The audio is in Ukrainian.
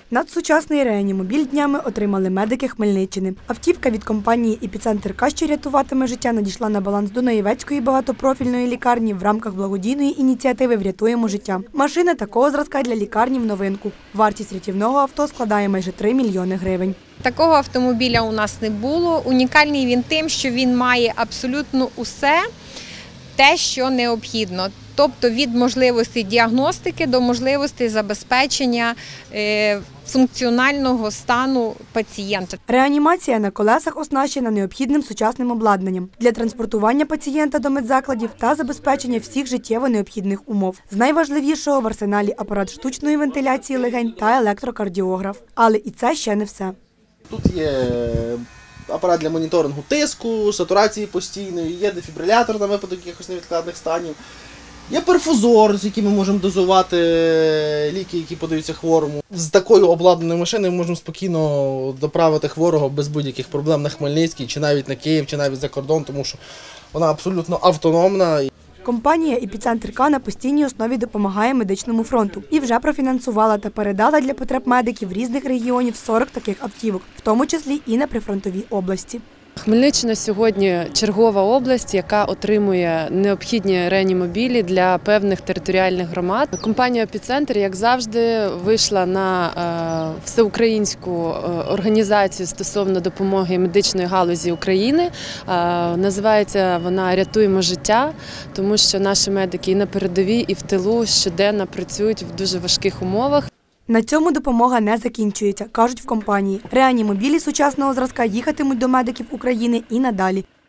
Надсучасний реанімобіль днями отримали медики Хмельниччини. Автівка від компанії «Епіцентр К», що рятуватиме життя, надійшла на баланс Дунаєвецької багатопрофільної лікарні в рамках благодійної ініціативи «Врятуємо життя». Машина такого зразка для лікарні в новинку. Вартість рятівного авто складає майже 3 мільйони гривень. Такого автомобіля у нас не було. Унікальний він тим, що він має абсолютно усе те, що необхідно. Тобто від можливості діагностики до можливості забезпечення функціонального стану пацієнта. Реанімація на колесах оснащена необхідним сучасним обладнанням для транспортування пацієнта до медзакладів та забезпечення всіх життєво необхідних умов. З найважливішого в арсеналі апарат штучної вентиляції легень та електрокардіограф. Але і це ще не все. Тут є апарат для моніторингу тиску, сатурації постійної, є дефібрилятор на випадок якихось невідкладних станів. Є перфузор, з яким ми можемо дозувати ліки, які подаються хворому. З такою обладнаною машиною ми можемо спокійно доправити хворого без будь-яких проблем на Хмельницький, чи навіть на Київ, чи навіть за кордон, тому що вона абсолютно автономна. Компанія «Епіцентр К» на постійній основі допомагає медичному фронту і вже профінансувала та передала для потреб медиків різних регіонів 40 таких автівок, в тому числі і на прифронтовій області. Хмельниччина сьогодні чергова область, яка отримує необхідні реанімобілі для певних територіальних громад. Компанія «Епіцентр», як завжди, вийшла на всеукраїнську організацію стосовно допомоги медичної галузі України. Називається вона «Рятуємо життя», тому що наші медики і на передовій, і в тилу щоденно працюють в дуже важких умовах. На цьому допомога не закінчується, кажуть в компанії. Реанімобілі сучасного зразка їхатимуть до медиків України і надалі.